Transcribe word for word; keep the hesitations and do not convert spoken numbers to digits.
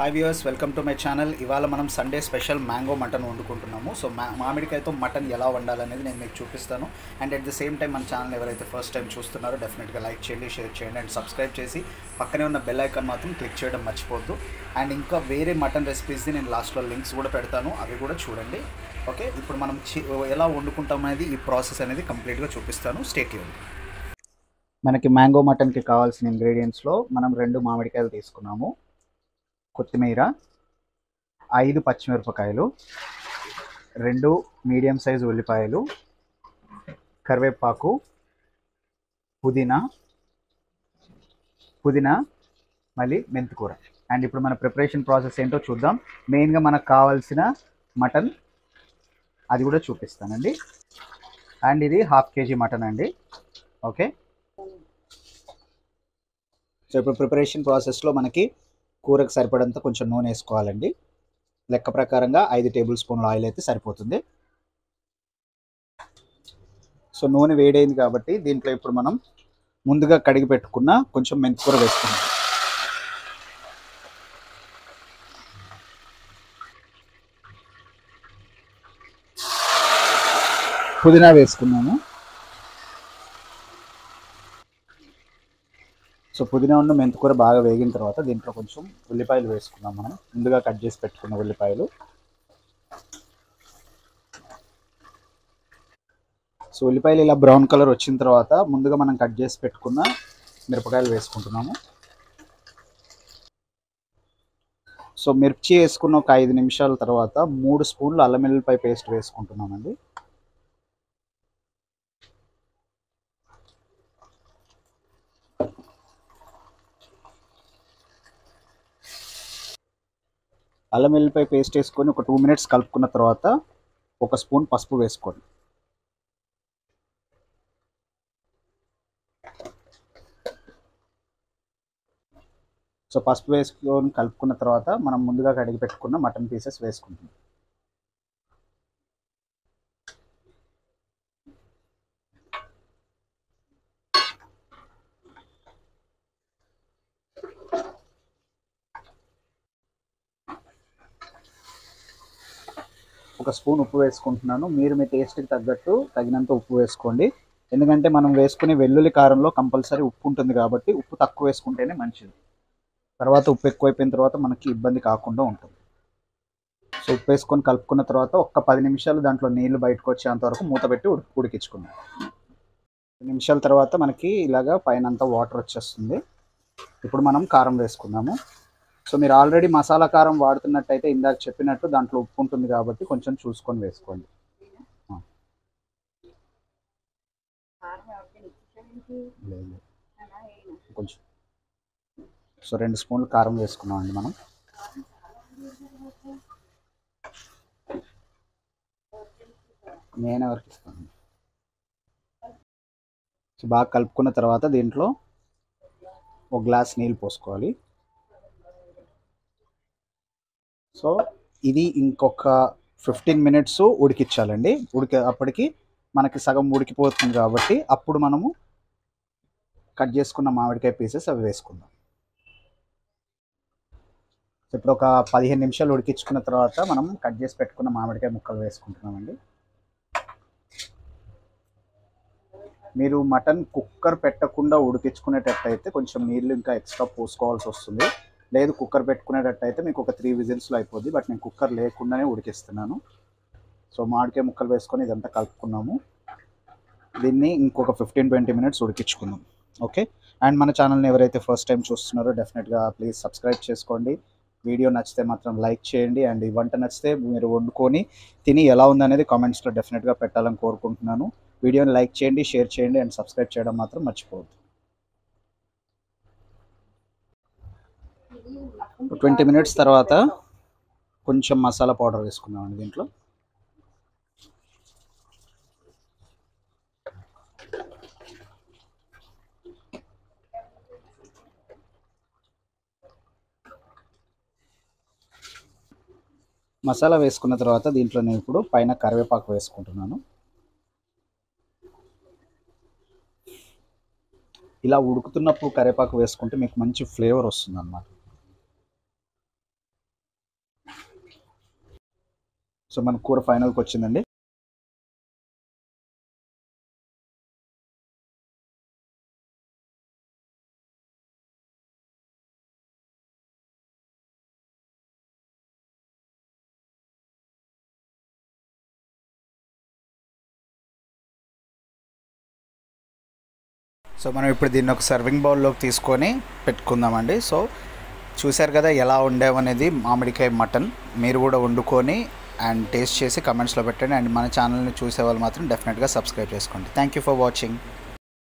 Hi viewers, welcome to my channel. ఇవాళ మనం Sunday special mango mutton వండుకుంటున్నాము. So మా మామిడికాయతో మటన్ ఎలా వండాలనేది నేను మీకు చూపిస్తాను. And at the same time మన ఛానల్ ఎవరైతే ఫస్ట్ టైం చూస్తున్నారో డెఫినెట్గా లైక్ చేయండి, షేర్ చేయండి అండ్ సబ్స్క్రైబ్ చేసి పక్కనే ఉన్న బెల్ ఐకాన్ మాత్రం క్లిక్ చేయడం మర్చిపోద్దు. అండ్ ఇంకా వేరే మటన్ రెసిపీస్ది నేను లాస్ట్లో లింక్స్ కూడా పెడతాను, అవి కూడా చూడండి. ఓకే, ఇప్పుడు మనం ఎలా వండుకుంటాం అనేది ఈ ప్రాసెస్ అనేది కంప్లీట్గా చూపిస్తాను. Stay tuned. మనకి మ్యాంగో మటన్కి కావాల్సిన ఇంగ్రీడియంట్స్లో మనం రెండు మామిడికాయలు తీసుకున్నాము, కొత్తిమీర, ఐదు పచ్చిమిరపకాయలు, రెండు మీడియం సైజు ఉల్లిపాయలు, కరివేపాకు, పుదీనా పుదీనా మళ్ళీ మెంతికూర. అండ్ ఇప్పుడు మన ప్రిపరేషన్ ప్రాసెస్ ఏంటో చూద్దాం. మెయిన్గా మనకు కావాల్సిన మటన్ అది కూడా చూపిస్తానండి. అండ్ ఇది హాఫ్ కేజీ మటన్ అండి. ఓకే, సో ఇప్పుడు ప్రిపరేషన్ ప్రాసెస్లో మనకి కూరకు సరిపడంత కొంచెం నూనె వేసుకోవాలండి. లెక్క ప్రకారంగా ఐదు టేబుల్ స్పూన్ల ఆయిల్ అయితే సరిపోతుంది. సో నూనె వేడైంది కాబట్టి దీంట్లో ఇప్పుడు మనం ముందుగా కడిగి పెట్టుకున్న కొంచెం మెంతికూర వేసుకున్నాం. పుదీనా వేసుకున్నాము. సో పుదీనా ఉన్న మెంతికూర బాగా వేగిన తర్వాత దీంట్లో కొంచెం ఉల్లిపాయలు వేసుకున్నాం. మనం ముందుగా కట్ చేసి పెట్టుకున్న ఉల్లిపాయలు. సో ఉల్లిపాయలు ఇలా బ్రౌన్ కలర్ వచ్చిన తర్వాత ముందుగా మనం కట్ చేసి పెట్టుకున్న మిరపకాయలు వేసుకుంటున్నాము. సో మిర్చి వేసుకున్న ఒక ఐదు నిమిషాల తర్వాత మూడు స్పూన్లు అల్లం వెల్లుల్లిపాయ పేస్ట్ వేసుకుంటున్నామండి. అల్లం వెల్లుల్లిపాయ పేస్ట్ వేసుకొని ఒక టూ మినిట్స్ కలుపుకున్న తర్వాత ఒక స్పూన్ పసుపు వేసుకోండి. సో పసుపు వేసుకొని కలుపుకున్న తర్వాత మనం ముందుగా కడిగి పెట్టుకున్న మటన్ పీసెస్ వేసుకుంటాం. ఒక స్పూన్ ఉప్పు వేసుకుంటున్నాను. మీరు మీ టేస్ట్కి తగ్గట్టు తగినంత ఉప్పు వేసుకోండి. ఎందుకంటే మనం వేసుకునే వెల్లుల్లి కారంలో కంపల్సరీ ఉప్పు ఉంటుంది కాబట్టి ఉప్పు తక్కువ వేసుకుంటేనే మంచిది. తర్వాత ఉప్పు ఎక్కువైపోయిన తర్వాత మనకి ఇబ్బంది కాకుండా ఉంటుంది. సో ఉప్పు వేసుకొని కలుపుకున్న తర్వాత ఒక్క పది నిమిషాలు దాంట్లో నీళ్లు బయటకు వచ్చేంత వరకు మూత పెట్టి ఉడికి ఉడికించుకున్నాం. పది నిమిషాల తర్వాత మనకి ఇలాగా పైన అంతా వాటర్ వచ్చేస్తుంది. ఇప్పుడు మనం కారం వేసుకుందాము. సో మీరు ఆల్రెడీ మసాలా కారం వాడుతున్నట్టయితే ఇందాక చెప్పినట్టు దాంట్లో ఉప్పు ఉంటుంది కాబట్టి కొంచెం చూసుకొని వేసుకోండి. కొంచెం సో రెండు స్పూన్లు కారం వేసుకున్నామండి మనం. నేను ఎవరికి ఇస్తాను. సో బాగా కలుపుకున్న తర్వాత దీంట్లో ఒక గ్లాస్ నీళ్ళు పోసుకోవాలి. సో ఇది ఇంకొక ఫిఫ్టీన్ మినిట్స్ ఉడికించాలండి. ఉడికి అప్పటికి మనకి సగం ఉడికిపోతుంది కాబట్టి అప్పుడు మనము కట్ చేసుకున్న మామిడికాయ పీసెస్ అవి వేసుకుందాం. ఇప్పుడు ఒక పదిహేను నిమిషాలు ఉడికించుకున్న తర్వాత మనం కట్ చేసి పెట్టుకున్న మామిడికాయ ముక్కలు వేసుకుంటున్నామండి. మీరు మటన్ కుక్కర్ పెట్టకుండా ఉడికించుకునేటట్టయితే కొంచెం నీళ్ళు ఇంకా ఎక్స్ట్రా పోసుకోవాల్సి వస్తుంది. లేదు కుక్కర్ పెట్టుకునేటట్టయితే మీకు ఒక త్రీ విజిల్స్లో అయిపోద్ది. బట్ నేను కుక్కర్ లేకుండానే ఉడికిస్తున్నాను. సో మామిడికాయ ముక్కలు వేసుకొని ఇదంతా కలుపుకున్నాము. దీన్ని ఇంకొక ఫిఫ్టీన్ ట్వంటీ మినిట్స్ ఉడికించుకుందాం. ఓకే, అండ్ మన ఛానల్ని ఎవరైతే ఫస్ట్ టైం చూస్తున్నారో డెఫినెట్గా ప్లీజ్ సబ్స్క్రైబ్ చేసుకోండి. వీడియో నచ్చితే మాత్రం లైక్ చేయండి. అండ్ ఈ వంట నచ్చితే మీరు వండుకొని తిని ఎలా ఉందనేది కామెంట్స్లో డెఫినెట్గా పెట్టాలని కోరుకుంటున్నాను. వీడియోని లైక్ చేయండి, షేర్ చేయండి అండ్ సబ్స్క్రైబ్ చేయడం మాత్రం మర్చిపోవద్దు. ట్వంటీ మినిట్స్ తర్వాత కొంచెం మసాలా పౌడర్ వేసుకున్నామండి. దీంట్లో మసాలా వేసుకున్న తర్వాత దీంట్లో నేను ఇప్పుడు పైన కరివేపాకు వేసుకుంటున్నాను. ఇలా ఉడుకుతున్నప్పుడు కరివేపాకు వేసుకుంటే మీకు మంచి ఫ్లేవర్ వస్తుంది అన్నమాట. సో మన కూర ఫైనల్కి వచ్చిందండి. సో మనం ఇప్పుడు దీన్ని ఒక సర్వింగ్ బౌల్లోకి తీసుకొని పెట్టుకుందామండి. సో చూశారు కదా ఎలా వండామనేది మామిడికాయ మటన్. మీరు కూడా వండుకొని అండ్ టేస్ట్ చేసి కమెంట్స్లో పెట్టండి. అండ్ మన ఛానల్ని చూసే వాళ్ళు మాత్రం డెఫినెట్గా సబ్స్క్రైబ్ చేసుకోండి. Thank you for watching.